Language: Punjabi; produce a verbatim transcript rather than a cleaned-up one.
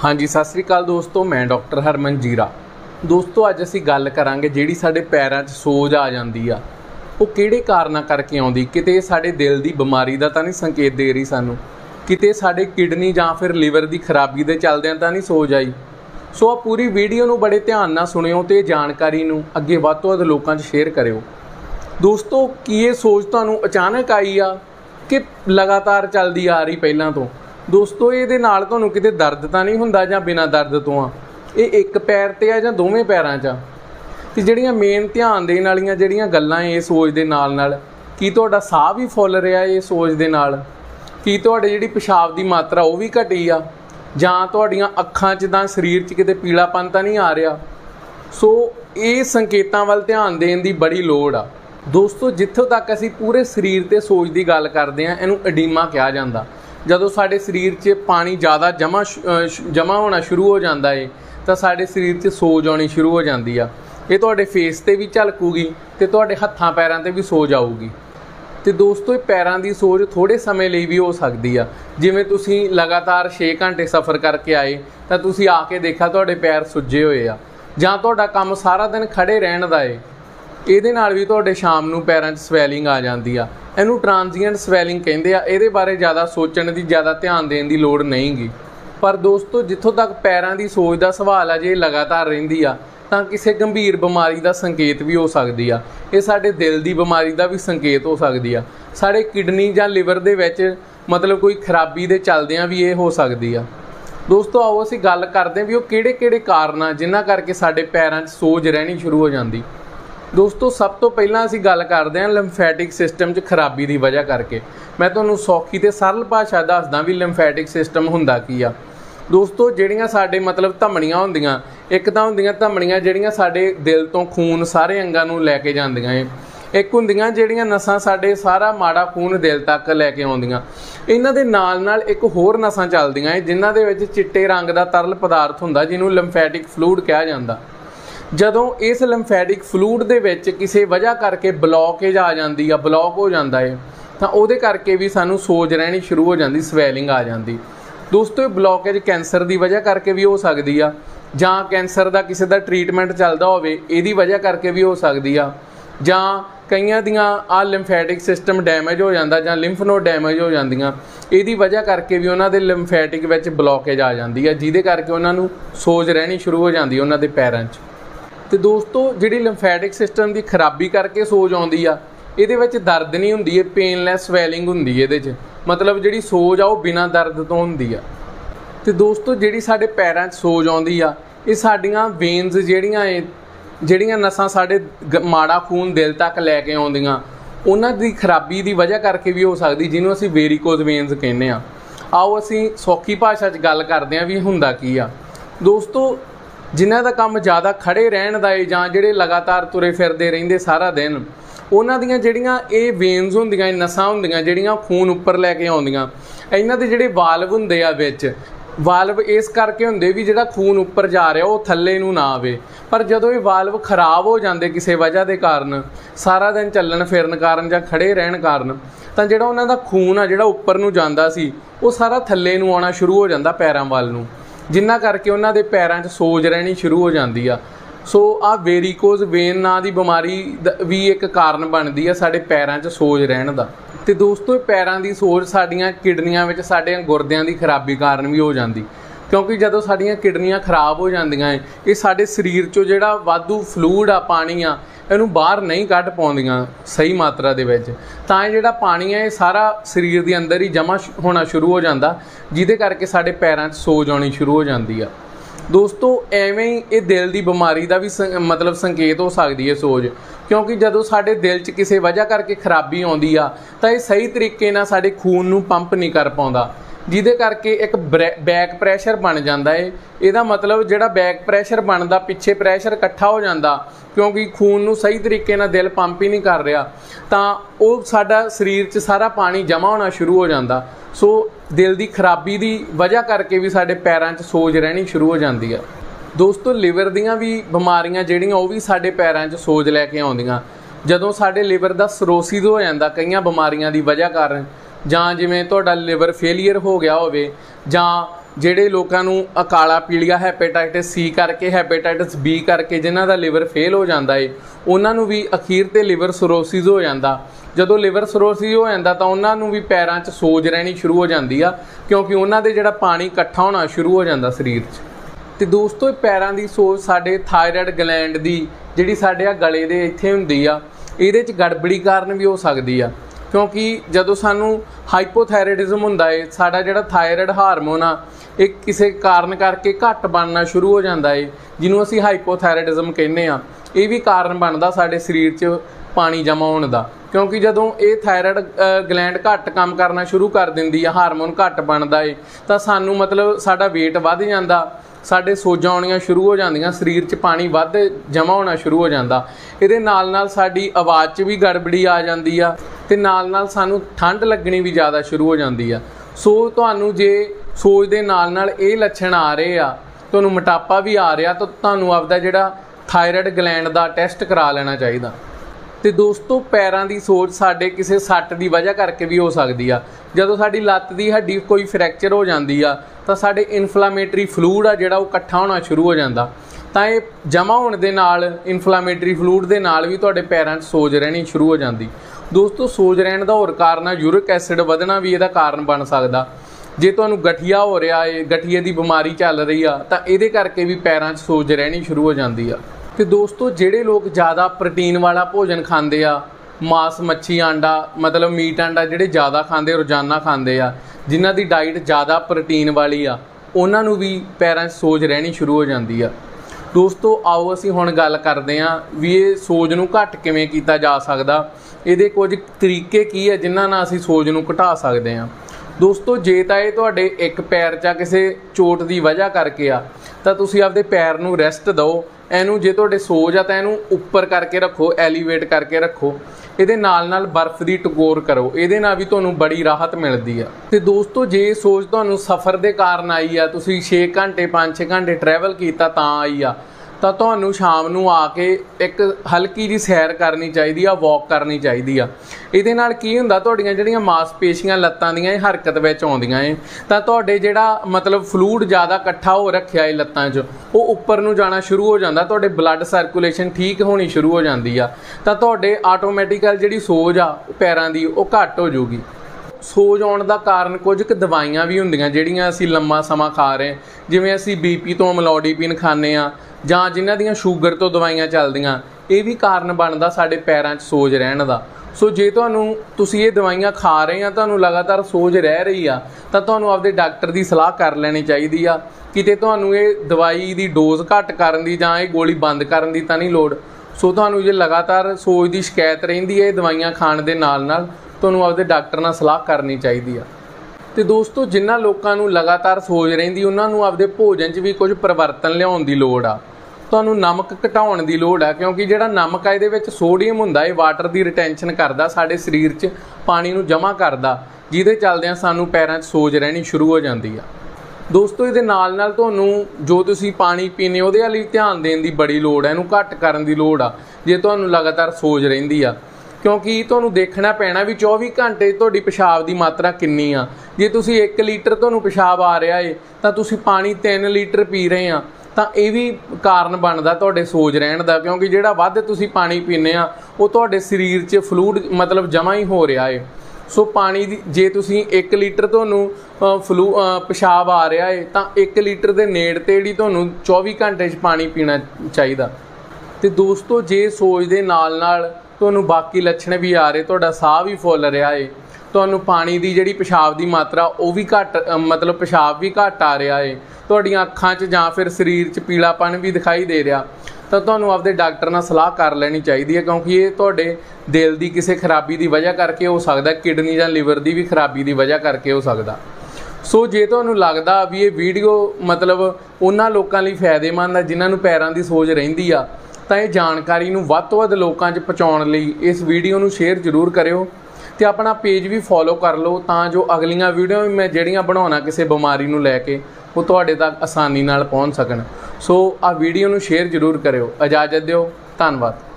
हाँ जी, सत श्री अकाल दोस्तों, मैं डॉक्टर हरमन जीरा। दोस्तों अज असी गल करांगे जिहड़ी साडे पैरां 'च सोज आ जांदी आ वो किहड़े कारणां करके आउंदी। किते साडे दिल दी बीमारी दा तां नहीं संकेत दे रही सानूं, किते साडे किडनी जां फिर लिवर दी खराबी दे चलदिआं तां नहीं सोज आई। सो आ पूरी वीडियो नूं बड़े ध्यान नाल सुणिओ ते जानकारी नूं अगे वध तों वध लोकां 'च शेयर करिओ। दोस्तों की ये सोज तुहानूं अचानक आई आ कि लगातार चलदी आ रही पहलां तो? दोस्तों ये नाल तुहानूं किते दर्द तां नहीं हुंदा जां बिना दर्द तो आ? ये एक पैर ते आ जां दोवें पैरां 'च आ? ते जिहड़ियां मेन ध्यान देण वालीआं जिहड़ियां गल्लां ये सोज दे नाल नाल की तुहाडा साह भी फुੱਲ रिहा ये सोज दे नाल? की तुहाडे जिहड़ी पेशाब दी मात्रा वो भी घटी आ? जां तुहाडीਆਂ ਅੱਖਾਂ 'ਚ ਤਾਂ ਸਰੀਰ 'ਚ ਕਿਤੇ ਪੀਲਾਪਨ ਤਾਂ नहीं आ रहा? सो ये संकेतां ਵੱਲ ध्यान देण ਦੀ बड़ी लोड़ आ। दोस्तों जिੱਥੋਂ तक असीं पूरे शरीर ते सोज की गल करते हैं इनू एडीमा कहा जाता। जदों साडे शरीर 'च पानी ज़्यादा जमा जमा होना शुरू हो जाता है तो साडे शरीर 'च सोज आनी शुरू हो जाती है। ये तुहाडे फेस ते भी झलकूगी ते तुहाडे हत्थां पैरां ते भी सोज आऊगी। तो दोस्तों पैरां की सोज थोड़े समय लिए भी हो सकती है। जिवें तुसीं लगातार छे घंटे सफ़र करके आए तो तुसीं आके देखा तुहाडे पैर सुजे हुए आ, जां तुहाडा काम सारा दिन खड़े रहण दा है, ਇਹਦੇ ਨਾਲ भी तुहाडे शाम ਨੂੰ पैरां 'ਚ स्वैलिंग आ जाती आ। ਇਹਨੂੰ ट्रांजिएंट स्वैलिंग कहते हैं। ਇਹਦੇ बारे ज़्यादा सोचण की ज़्यादा ध्यान देने की लोड़ नहीं गी। पर दोस्तों जिੱਥੋਂ तक पैरां की सोज का सवाल आ जे लगातार रहिंदी आ तां किसी गंभीर बीमारी का संकेत भी हो सकती आ। ये साडे दिल की बीमारी का भी संकेत हो सकती आ। साडे किडनी जां लिवर दे विच मतलब कोई खराबी दे चलदिआं भी ये हो सकती आ। दोस्तों आओ असीं गल करदे भी वो किहड़े किहड़े कारण आ जिन्हां करके साडे पैरां 'च सोज रहनी शुरू हो जाती। दोस्तों सब तो पहलां असीं गल करदे हां लिम्फैटिक सिस्टम 'च खराबी की वजह करके। मैं तुहानूं सौखी ते सरल भाषा दसदा भी लिम्फैटिक सिस्टम हुंदा की आ। दोस्तों जिहड़ियां साडे मतलब धमनियां हुंदियां, एक तां हुंदियां धमनियां जिहड़ियां साडे दिल तो खून सारे अंगां नूं लैके जांदियां है, एक हुंदियां जिहड़ियां नसां साडे सारा माड़ा खून दिल तक लैके आउंदियां। इन्हां दे नाल नाल एक होर नसां चलदियां है जिन्हां दे विच चिट्टे रंग दा तरल पदार्थ हुंदा जिहनूं लिम्फैटिक फ्लूइड कहा जांदा। जदों इस लिम्फैटिक फ्लूइड दे विच किसी वजह करके ब्लॉकेज आ जाती है, ब्लॉक हो जाता है, तो उहदे करके भी सानूं सोज रहनी शुरू हो जाती, स्वैलिंग आ जाती। दोस्तों ब्लॉकेज कैंसर की वजह करके भी हो सकती है, जां कैंसर का किसी का ट्रीटमेंट चलता होवे इहदी वजह करके भी हो सकती है, जां कईयां दियां आ लिम्फैटिक सिस्टम डैमेज हो जाता जां लिम्फ नोड डैमेज हो जांदियां, इहदी वजह करके भी उन्हां दे लिम्फैटिक विच ब्लॉकेज आ जाती है, जिहदे करके उन्हां नूं सोज रहनी शुरू हो जाती उन्हां दे पैरां 'च। तो दोस्तों जिहड़ी लिम्फैटिक सिस्टम की खराबी करके सोज आउंदी आ इहदे विच दर्द नहीं हुंदी, पेनलैस स्वैलिंग हुंदी इहदे च, मतलब जिहड़ी सोज आ वो बिना दर्द तो हुंदी आ। तो दोस्तों जिहड़ी साडे पैरां 'च सोज आउंदी आ ये साडीआं वेन्स जिहड़ियां जिहड़ियां नसां साडे माड़ा खून दिल तक लैके आउंदियां उन्हां दी खराबी की वजह करके भी हो सकदी, जिन्हों असीं वेरिकोज वेन्स कहने आ। आओ असीं सौखी भाषा 'च गल करदे आ भी हुंदा की आ। दोस्तों जिन्हां दा काम ज़्यादा खड़े रहण दा है जां जिहड़े लगातार तुरे फिरदे रहिंदे सारा दिन, उन्हां दियां जिहड़ियां ये वेन्स हुंदियां नसां हुंदियां जिहड़ियां खून उपर लैके आउंदियां, इन्हां दे जिहड़े वाल्व हुंदे आ विच, वाल्व इस करके हुंदे भी जिहड़ा खून उपर जा रहा वो थल्ले नूं ना आवे। पर जदों ये वाल्व खराब हो जांदे किसी वजह के कारण, सारा दिन चलन फिरन कारण जां खड़े रहण कारण, तां जिहड़ा उन्हां दा खून आ जिहड़ा उपर नूं जांदा सी वो सारा थल्ले नूं आउणा शुरू हो जांदा पैरां वल नूं, जिन्हां करके उन्हां दे पैरां 'च सोज रहनी शुरू हो जाती आ। सो आ वेरिकोज वेन नां दी बीमारी भी एक कारण बनती है साडे पैरां 'च सोज रहण दा। ते दोस्तों पैरां दी सोज साडीआं किडनियां विच साडे गुरदिआं दी खराबी कारण भी हो जाती, क्योंकि जदों साडीआं किडनियां खराब हो जांदियां ये साडे शरीर 'चों जिहड़ा वाधू फ्लूइड आ पानी आ इहनूं बाहर नहीं कढ पाउंदियां सही मात्रा दे विच, तां जिहड़ा पानी है ये सारा शरीर दे अंदर ही जमा होना शुरू हो जाता, जिहदे करके साडे पैरां 'च सोज आउणी शुरू हो जाती है। दोस्तों एवें ही ये दिल की बीमारी का भी मतलब संकेत हो सकती है सोज, क्योंकि जदों साडे दिल 'च किसी वजह करके खराबी आउंदी आ तां ये सही तरीके नाल साडे खून नूं पंप नहीं कर पाउंदा, जिहदे करके एक बैक प्रैशर बन जाता है। इहदा मतलब जिहड़ा बैक प्रैशर बनता पिछे प्रैशर इकट्ठा हो जाता, क्योंकि खून नूं सही तरीके नाल दिल पंप ही नहीं कर रहा, तां वो साडा शरीर 'च सारा पानी जमा होना शुरू हो जाता। सो दिल की खराबी की वजह करके भी साडे पैरां 'च सोज रहनी शुरू हो जाती है। दोस्तों लिवर दीयां भी बीमारियां जिहड़ियां वो भी साडे पैरां 'च सोज लैके आउंदियां, जदों साडे लिवर दा सिरोसिस हो जाता कईयां बीमारियां की वजह कारण, जां जिवें तुहाडा लिवर फेलीयर हो गया होवे, जां ਜਿਹੜੇ ਲੋਕਾਂ ਨੂੰ ਕਾਲਾ ਪੀਲੀਆ ਹੈਪੇਟਾਈਟਸ ਸੀ ਕਰਕੇ, ਹੈਪੇਟਾਈਟਸ ਬੀ ਕਰਕੇ ਜਿਨ੍ਹਾਂ ਦਾ ਲਿਵਰ ਫੇਲ ਹੋ ਜਾਂਦਾ ਏ, ਉਹਨਾਂ ਨੂੰ ਵੀ ਅਖੀਰ ਤੇ ਲਿਵਰ ਸਰੋਸਿਸ ਹੋ ਜਾਂਦਾ। ਜਦੋਂ ਲਿਵਰ ਸਰੋਸਿਸ ਹੋ ਜਾਂਦਾ ਤਾਂ ਉਹਨਾਂ ਨੂੰ ਵੀ ਪੈਰਾਂ 'ਚ ਸੋਜ ਰਹਿਣੀ ਸ਼ੁਰੂ ਹੋ ਜਾਂਦੀ ਆ, ਕਿਉਂਕਿ ਉਹਨਾਂ ਦੇ ਜਿਹੜਾ ਪਾਣੀ ਇਕੱਠਾ ਹੋਣਾ ਸ਼ੁਰੂ ਹੋ ਜਾਂਦਾ ਸਰੀਰ 'ਚ। ਤੇ ਦੋਸਤੋ, ਪੈਰਾਂ ਦੀ ਸੋਜ ਸਾਡੇ ਥਾਇਰਾਇਡ ਗਲੈਂਡ ਦੀ ਜਿਹੜੀ ਸਾਡੇ ਆ ਗਲੇ ਦੇ ਇੱਥੇ ਹੁੰਦੀ ਆ, ਇਹਦੇ 'ਚ ਗੜਬੜੀ ਕਾਰਨ ਵੀ ਹੋ ਸਕਦੀ ਆ। ਕਿਉਂਕਿ ਜਦੋਂ ਸਾਨੂੰ ਹਾਈਪੋਥਾਇਰਾਇਡਿਜ਼ਮ ਹੁੰਦਾ ਏ, ਸਾਡਾ ਜਿਹੜਾ ਥਾਇਰਾਇਡ ਹਾਰਮੋਨ ਆ ਇਹ ਕਿਸੇ ਕਾਰਨ ਕਰਕੇ ਘੱਟ ਬਣਨਾ ਸ਼ੁਰੂ ਹੋ ਜਾਂਦਾ ਏ, ਜਿਹਨੂੰ ਅਸੀਂ ਹਾਈਪੋਥਾਇਰਾਇਡਿਜ਼ਮ ਕਹਿੰਦੇ ਆ। ਇਹ ਵੀ ਕਾਰਨ ਬਣਦਾ ਸਾਡੇ ਸਰੀਰ 'ਚ ਪਾਣੀ ਜਮ੍ਹਾਂ ਹੋਣ ਦਾ, ਕਿਉਂਕਿ ਜਦੋਂ ਇਹ ਥਾਇਰਾਇਡ ਗਲੈਂਡ ਘੱਟ ਕੰਮ ਕਰਨਾ ਸ਼ੁਰੂ ਕਰ ਦਿੰਦੀ ਆ, ਹਾਰਮੋਨ ਘੱਟ ਬਣਦਾ ਏ, ਤਾਂ ਸਾਨੂੰ ਮਤਲਬ ਸਾਡਾ weight ਵੱਧ ਜਾਂਦਾ, ਸਾਡੇ ਸੋਜਾਂ ਆਉਣੀਆਂ ਸ਼ੁਰੂ ਹੋ ਜਾਂਦੀਆਂ, ਸਰੀਰ 'ਚ ਪਾਣੀ ਵੱਧ ਜਮ੍ਹਾਂ ਹੋਣਾ ਸ਼ੁਰੂ ਹੋ ਜਾਂਦਾ। ਇਹਦੇ ਨਾਲ ਨਾਲ ਸਾਡੀ ਆਵਾਜ਼ 'ਚ ਵੀ ਗੜਬੜੀ ਆ ਜਾਂਦੀ ਆ, ਤੇ ਨਾਲ ਨਾਲ ਸਾਨੂੰ ਠੰਡ ਲੱਗਣੀ ਵੀ ਜ਼ਿਆਦਾ ਸ਼ੁਰੂ ਹੋ ਜਾਂਦੀ ਆ। ਸੋ ਤੁਹਾਨੂੰ ਜੇ ਸੋਜ ਦੇ ਨਾਲ ਨਾਲ ਇਹ ਲੱਛਣ ਆ ਰਹੇ ਆ, ਤੁਹਾਨੂੰ ਮੋਟਾਪਾ ਵੀ ਆ ਰਿਹਾ, ਤਾਂ ਤੁਹਾਨੂੰ ਆਪਦਾ ਜਿਹੜਾ ਥਾਇਰਾਇਡ ਗਲੈਂਡ ਦਾ ਟੈਸਟ ਕਰਾ ਲੈਣਾ ਚਾਹੀਦਾ। ਤੇ ਦੋਸਤੋ, ਪੈਰਾਂ ਦੀ ਸੋਜ ਸਾਡੇ ਕਿਸੇ ਸੱਟ ਦੀ ਵਜ੍ਹਾ ਕਰਕੇ ਵੀ ਹੋ ਸਕਦੀ ਆ। ਜਦੋਂ ਸਾਡੀ ਲੱਤ ਦੀ ਹੱਡੀ ਕੋਈ ਫ੍ਰੈਕਚਰ ਹੋ ਜਾਂਦੀ ਆ ਤਾਂ ਸਾਡੇ ਇਨਫਲਾਮੇਟਰੀ ਫਲੂਇਡ ਆ ਜਿਹੜਾ ਉਹ ਇਕੱਠਾ ਹੋਣਾ ਸ਼ੁਰੂ ਹੋ ਜਾਂਦਾ, ਤਾਂ ਇਹ ਜਮ੍ਹਾਂ ਹੋਣ ਦੇ ਨਾਲ ਇਨਫਲਾਮੇਟਰੀ ਫਲੂਇਡ ਦੇ ਨਾਲ ਵੀ ਤੁਹਾਡੇ ਪੈਰਾਂ 'ਚ ਸੋਜ ਰਹਿਣੀ ਸ਼ੁਰੂ ਹੋ ਜਾਂਦੀ। ਦੋਸਤੋ, ਸੋਜ ਰਹਿਣ ਦਾ ਹੋਰ ਕਾਰਨ ਆ ਯੂਰਿਕ ਐਸਿਡ ਵਧਣਾ ਵੀ ਇਹਦਾ ਕਾਰਨ ਬਣ ਸਕਦਾ। ਜੇ ਤੁਹਾਨੂੰ ਗਠੀਆ ਹੋ ਰਿਹਾ ਏ, ਗਠੀਏ ਦੀ ਬਿਮਾਰੀ ਚੱਲ ਰਹੀ ਆ, ਤਾਂ ਇਹਦੇ ਕਰਕੇ ਵੀ ਪੈਰਾਂ 'ਚ ਸੋਜ ਰਹਿਣੀ ਸ਼ੁਰੂ ਹੋ ਜਾਂਦੀ ਆ। ਤੇ ਦੋਸਤੋ, ਜਿਹੜੇ ਲੋਕ ਜ਼ਿਆਦਾ ਪ੍ਰੋਟੀਨ ਵਾਲਾ ਭੋਜਨ ਖਾਂਦੇ ਆ, ਮਾਸ, ਮੱਛੀ, ਆਂਡਾ, ਮਤਲਬ ਮੀਟ ਆਂਡਾ ਜਿਹੜੇ ਜ਼ਿਆਦਾ ਖਾਂਦੇ, ਰੋਜ਼ਾਨਾ ਖਾਂਦੇ ਆ, ਜਿਨ੍ਹਾਂ ਦੀ ਡਾਈਟ ਜ਼ਿਆਦਾ ਪ੍ਰੋਟੀਨ ਵਾਲੀ ਆ, ਉਹਨਾਂ ਨੂੰ ਵੀ ਪੈਰਾਂ 'ਚ ਸੋਜ ਰਹਿਣੀ ਸ਼ੁਰੂ ਹੋ ਜਾਂਦੀ ਆ। ਦੋਸਤੋ, ਆਓ ਅਸੀਂ ਹੁਣ ਗੱਲ ਕਰਦੇ ਹਾਂ ਵੀ ਇਹ ਸੋਜ ਨੂੰ ਘੱਟ ਕਿਵੇਂ ਕੀਤਾ ਜਾ ਸਕਦਾ, ਇਹਦੇ ਕੁਝ ਤਰੀਕੇ ਕੀ ਹੈ ਜਿਨ੍ਹਾਂ ਨਾਲ ਅਸੀਂ ਸੋਜ ਨੂੰ ਘਟਾ ਸਕਦੇ ਹਾਂ। ਦੋਸਤੋ, ਜੇ ਤਾਂ ਇਹ ਤੁਹਾਡੇ ਇੱਕ ਪੈਰ 'ਚ ਕਿਸੇ ਚੋਟ ਦੀ ਵਜ੍ਹਾ ਕਰਕੇ ਆ, ਤਾਂ ਤੁਸੀਂ ਆਪਦੇ ਪੈਰ ਨੂੰ ਰੈਸਟ ਦਿਓ। ਇਹਨੂੰ ਜੇ ਤੁਹਾਡੇ ਸੋਜ ਆ ਤਾਂ ਇਹਨੂੰ ਉੱਪਰ ਕਰਕੇ ਰੱਖੋ, ਐਲੀਵੇਟ ਕਰਕੇ ਰੱਖੋ। ਇਹਦੇ ਨਾਲ ਨਾਲ ਬਰਫ਼ ਦੀ ਟਕੋਰ ਕਰੋ, ਇਹਦੇ ਨਾਲ ਵੀ ਤੁਹਾਨੂੰ ਬੜੀ ਰਾਹਤ ਮਿਲਦੀ ਆ। ਤੇ ਦੋਸਤੋ, ਜੇ ਸੋਜ ਤੁਹਾਨੂੰ ਸਫ਼ਰ ਦੇ ਕਾਰਨ ਆਈ ਆ, ਤੁਸੀਂ ਛੇ ਘੰਟੇ ਪੰਜ ਛੇ ਘੰਟੇ ਟਰੈਵਲ ਕੀਤਾ ਤਾਂ ਆਈ ਆ, ਤਾਂ ਤੁਹਾਨੂੰ ਸ਼ਾਮ ਨੂੰ ਆ ਕੇ ਇੱਕ ਹਲਕੀ ਜਿਹੀ ਸੈਰ ਕਰਨੀ ਚਾਹੀਦੀ ਆ, ਵਾਕ ਕਰਨੀ ਚਾਹੀਦੀ ਆ। ਇਹਦੇ ਨਾਲ ਕੀ ਹੁੰਦਾ, ਤੁਹਾਡੀਆਂ ਜਿਹੜੀਆਂ ਮਾਸਪੇਸ਼ੀਆਂ ਲੱਤਾਂ ਦੀਆਂ ਇਹ ਹਰਕਤ ਵਿੱਚ ਆਉਂਦੀਆਂ ਏ, ਤਾਂ ਤੁਹਾਡੇ ਜਿਹੜਾ ਮਤਲਬ ਫਲੂਇਡ ਜ਼ਿਆਦਾ ਇਕੱਠਾ ਹੋ ਰੱਖਿਆ ਏ ਲੱਤਾਂ 'ਚ, ਉਹ ਉੱਪਰ ਨੂੰ ਜਾਣਾ ਸ਼ੁਰੂ ਹੋ ਜਾਂਦਾ, ਤੁਹਾਡੇ ਬਲੱਡ ਸਰਕੂਲੇਸ਼ਨ ਠੀਕ ਹੋਣੀ ਸ਼ੁਰੂ ਹੋ ਜਾਂਦੀ ਆ, ਤਾਂ ਤੁਹਾਡੇ ਆਟੋਮੈਟਿਕਲ ਜਿਹੜੀ ਸੋਜ ਆ ਪੈਰਾਂ ਦੀ ਉਹ ਘੱਟ ਹੋ ਜਾਊਗੀ। ਸੋਜ ਆਉਣ ਦਾ ਕਾਰਨ ਕੁਝ ਕੁ ਦਵਾਈਆਂ ਵੀ ਹੁੰਦੀਆਂ ਜਿਹੜੀਆਂ ਅਸੀਂ ਲੰਮਾ ਸਮਾਂ ਖਾ ਰਹੇ, ਜਿਵੇਂ ਅਸੀਂ ਬੀ ਪੀ ਤੋਂ ਅਮਲੋਡੀਪਿਨ ਖਾਂਦੇ ਹਾਂ, ਜਾਂ ਜਿਨ੍ਹਾਂ ਦੀਆਂ ਸ਼ੂਗਰ ਤੋਂ ਦਵਾਈਆਂ ਚੱਲਦੀਆਂ, ਇਹ ਵੀ ਕਾਰਨ ਬਣਦਾ ਸਾਡੇ ਪੈਰਾਂ 'ਚ ਸੋਜ ਰਹਿਣ ਦਾ। ਸੋ ਜੇ ਤੁਹਾਨੂੰ ਤੁਸੀਂ ਇਹ ਦਵਾਈਆਂ ਖਾ ਰਹੇ ਆ, ਤੁਹਾਨੂੰ ਲਗਾਤਾਰ ਸੋਜ ਰਹਿ ਰਹੀ ਆ, ਤਾਂ ਤੁਹਾਨੂੰ ਆਪਦੇ ਡਾਕਟਰ ਦੀ ਸਲਾਹ ਕਰ ਲੈਣੀ ਚਾਹੀਦੀ ਆ। ਕਿਤੇ ਤੁਹਾਨੂੰ ਇਹ ਦਵਾਈ ਦੀ ਡੋਜ਼ ਘੱਟ ਕਰਨ ਦੀ ਜਾਂ ਇਹ ਗੋਲੀ ਬੰਦ ਕਰਨ ਦੀ ਤਾਂ ਨਹੀਂ ਲੋੜ। ਸੋ ਤੁਹਾਨੂੰ ਜੇ ਲਗਾਤਾਰ ਸੋਜ ਦੀ ਸ਼ਿਕਾਇਤ ਰਹਿੰਦੀ ਹੈ, ਇਹ ਦਵਾਈਆਂ ਖਾਣ ਦੇ ਨਾਲ ਨਾਲ ਤੁਹਾਨੂੰ ਆਪਦੇ ਡਾਕਟਰ ਨਾਲ ਸਲਾਹ ਕਰਨੀ ਚਾਹੀਦੀ ਆ। ਤੇ ਦੋਸਤੋ, ਜਿਨ੍ਹਾਂ ਲੋਕਾਂ ਨੂੰ ਲਗਾਤਾਰ ਸੋਜ ਰਹਿੰਦੀ, ਉਹਨਾਂ ਨੂੰ ਆਪਦੇ ਭੋਜਨ 'ਚ ਵੀ ਕੁਝ ਪਰਿਵਰਤਨ ਲਿਆਉਣ ਦੀ ਲੋੜ ਆ। ਤੁਹਾਨੂੰ ਨਮਕ ਘਟਾਉਣ ਦੀ ਲੋੜ ਆ, ਕਿਉਂਕਿ ਜਿਹੜਾ ਨਮਕ ਆ ਇਹਦੇ ਵਿੱਚ ਸੋਡੀਅਮ ਹੁੰਦਾ, ਇਹ ਵਾਟਰ ਦੀ ਰਿਟੈਂਸ਼ਨ ਕਰਦਾ, ਸਾਡੇ ਸਰੀਰ 'ਚ ਪਾਣੀ ਨੂੰ ਜਮ੍ਹਾਂ ਕਰਦਾ, ਜਿਹਦੇ ਚੱਲਦਿਆਂ ਸਾਨੂੰ ਪੈਰਾਂ 'ਚ ਸੋਜ ਰਹਿਣੀ ਸ਼ੁਰੂ ਹੋ ਜਾਂਦੀ ਆ। ਦੋਸਤੋ, ਇਹਦੇ ਨਾਲ ਨਾਲ ਤੁਹਾਨੂੰ ਜੋ ਤੁਸੀਂ ਪਾਣੀ ਪੀਂਦੇ ਉਹਦੇ ਵੱਲ ਵੀ ਧਿਆਨ ਦੇਣ ਦੀ ਬੜੀ ਲੋੜ ਹੈ, ਇਹਨੂੰ ਘੱਟ ਕਰਨ ਦੀ ਲੋੜ ਆ ਜੇ ਤੁਹਾਨੂੰ ਲਗਾਤਾਰ ਸੋਜ ਰਹਿੰਦੀ ਆ। ਕਿਉਂਕਿ ਤੁਹਾਨੂੰ ਦੇਖਣਾ ਪੈਣਾ ਵੀ ਚੌਵੀ ਘੰਟੇ ਤੁਹਾਡੀ ਪਿਸ਼ਾਬ ਦੀ ਮਾਤਰਾ ਕਿੰਨੀ ਆ। ਜੇ ਤੁਸੀਂ ਇੱਕ ਲੀਟਰ ਤੁਹਾਨੂੰ ਪਿਸ਼ਾਬ ਆ ਰਿਹਾ ਏ, ਤਾਂ ਤੁਸੀਂ ਪਾਣੀ ਤਿੰਨ ਲੀਟਰ ਪੀ ਰਹੇ ਆ, ਤਾਂ ਇਹ ਵੀ ਕਾਰਨ ਬਣਦਾ ਤੁਹਾਡੇ ਸੋਜ ਰਹਿਣ ਦਾ, ਕਿਉਂਕਿ ਜਿਹੜਾ ਵੱਧ ਤੁਸੀਂ ਪਾਣੀ ਪੀਂਦੇ ਆ ਉਹ ਤੁਹਾਡੇ ਸਰੀਰ 'ਚ ਫਲੂਇਡ ਮਤਲਬ ਜਮ੍ਹਾਂ ਹੀ ਹੋ ਰਿਹਾ ਏ। ਸੋ ਪਾਣੀ ਦੀ ਜੇ ਤੁਸੀਂ ਇੱਕ ਲੀਟਰ ਤੁਹਾਨੂੰ ਫਲੂ ਪਿਸ਼ਾਬ ਆ ਰਿਹਾ ਏ, ਤਾਂ ਇੱਕ ਲੀਟਰ ਦੇ ਨੇੜੇ ਤੇੜੀ ਤੁਹਾਨੂੰ ਚੌਵੀ ਘੰਟੇ 'ਚ ਪਾਣੀ ਪੀਣਾ ਚਾਹੀਦਾ। ਤੇ ਦੋਸਤੋ, ਜੇ ਸੋਜ ਦੇ ਨਾਲ ਨਾਲ ਤੁਹਾਨੂੰ ਬਾਕੀ ਲੱਛਣ ਵੀ ਆ ਰਹੇ, ਤੁਹਾਡਾ ਸਾਹ ਵੀ ਫੁੱਲ ਰਿਹਾ ਏ, ਤੁਹਾਨੂੰ ਪਾਣੀ ਦੀ ਜਿਹੜੀ ਪਿਸ਼ਾਬ ਦੀ ਮਾਤਰਾ ਉਹ ਵੀ ਘੱਟ ਮਤਲਬ ਪਿਸ਼ਾਬ ਵੀ ਘੱਟ ਆ ਰਿਹਾ ਏ, ਤੁਹਾਡੀਆਂ ਅੱਖਾਂ 'ਚ ਜਾਂ ਫਿਰ ਸਰੀਰ 'ਚ ਪੀਲਾਪਣ ਵੀ ਦਿਖਾਈ ਦੇ ਰਿਹਾ, ਤਾਂ ਤੁਹਾਨੂੰ ਆਪਦੇ ਡਾਕਟਰ ਨਾਲ ਸਲਾਹ ਕਰ ਲੈਣੀ ਚਾਹੀਦੀ ਹੈ, ਕਿਉਂਕਿ ਇਹ ਤੁਹਾਡੇ ਦਿਲ ਦੀ ਕਿਸੇ ਖਰਾਬੀ ਦੀ ਵਜ੍ਹਾ ਕਰਕੇ ਹੋ ਸਕਦਾ, ਕਿਡਨੀ ਜਾਂ ਲਿਵਰ ਦੀ ਵੀ ਖਰਾਬੀ ਦੀ ਵਜ੍ਹਾ ਕਰਕੇ ਹੋ ਸਕਦਾ। ਸੋ ਜੇ ਤੁਹਾਨੂੰ ਲੱਗਦਾ ਵੀ ਇਹ ਵੀਡੀਓ ਮਤਲਬ ਉਹਨਾਂ ਲੋਕਾਂ ਲਈ ਫਾਇਦੇਮੰਦ ਹੈ ਜਿਨ੍ਹਾਂ ਨੂੰ ਪੈਰਾਂ ਦੀ ਸੋਜ ਰਹਿੰਦੀ ਆ, ਤਾਂ ਇਹ ਜਾਣਕਾਰੀ ਨੂੰ ਵੱਧ ਤੋਂ ਵੱਧ ਲੋਕਾਂ 'ਚ ਪਹੁੰਚਾਉਣ ਲਈ ਇਸ ਵੀਡੀਓ ਨੂੰ ਸ਼ੇਅਰ ਜ਼ਰੂਰ ਕਰਿਓ, ਤੇ ਆਪਣਾ ਪੇਜ ਵੀ ਫੋਲੋ ਕਰ ਲਓ, ਤਾਂ ਜੋ ਅਗਲੀਆਂ ਵੀਡੀਓ ਵੀ ਮੈਂ ਜਿਹੜੀਆਂ ਬਣਾਉਣਾ ਕਿਸੇ ਬਿਮਾਰੀ ਨੂੰ ਲੈ ਕੇ ਉਹ ਤੁਹਾਡੇ ਤੱਕ ਆਸਾਨੀ ਨਾਲ ਪਹੁੰਚ ਸਕਣ। ਸੋ ਆ ਵੀਡੀਓ ਨੂੰ ਸ਼ੇਅਰ ਜ਼ਰੂਰ ਕਰਿਓ। ਇਜਾਜ਼ਤ ਦਿਓ, ਧੰਨਵਾਦ।